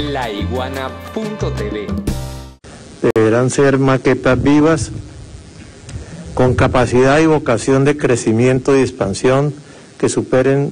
laiguana.tv. Deberán ser maquetas vivas, con capacidad y vocación de crecimiento y expansión que superen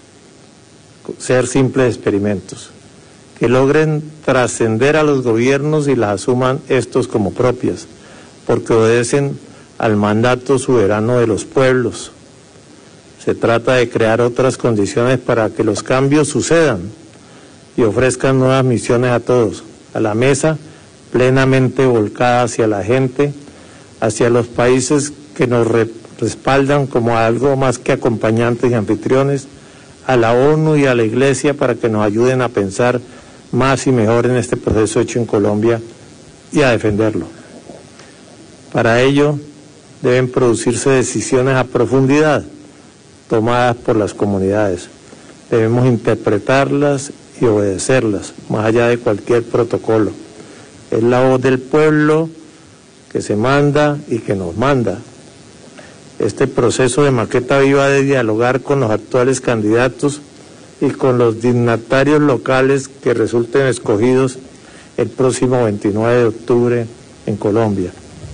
ser simples experimentos, que logren trascender a los gobiernos y las asuman estos como propias, porque obedecen al mandato soberano de los pueblos. Se trata de crear otras condiciones para que los cambios sucedan y ofrezcan nuevas misiones a todos, a la mesa plenamente volcada hacia la gente, hacia los países que nos respaldan como algo más que acompañantes y anfitriones, a la ONU y a la Iglesia para que nos ayuden a pensar más y mejor en este proceso hecho en Colombia y a defenderlo. Para ello deben producirse decisiones a profundidad tomadas por las comunidades. Debemos interpretarlas y obedecerlas, más allá de cualquier protocolo. Es la voz del pueblo que se manda y que nos manda. Este proceso de maqueta viva debe dialogar con los actuales candidatos y con los dignatarios locales que resulten escogidos el próximo 29 de octubre en Colombia.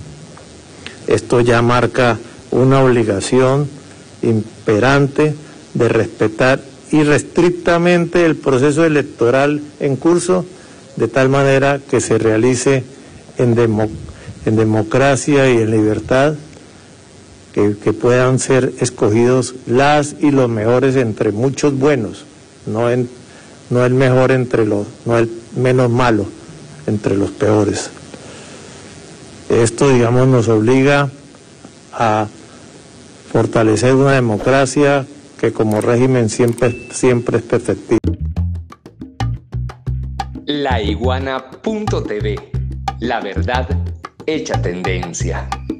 Esto ya marca una obligación imperante de respetar irrestrictamente el proceso electoral en curso, de tal manera que se realice en democracia y en libertad, que puedan ser escogidos las y los mejores entre muchos buenos, no el mejor no el menos malo entre los peores. Esto, digamos, nos obliga a fortalecer una democracia que como régimen siempre es perfectible. laiguana.tv, la verdad hecha tendencia.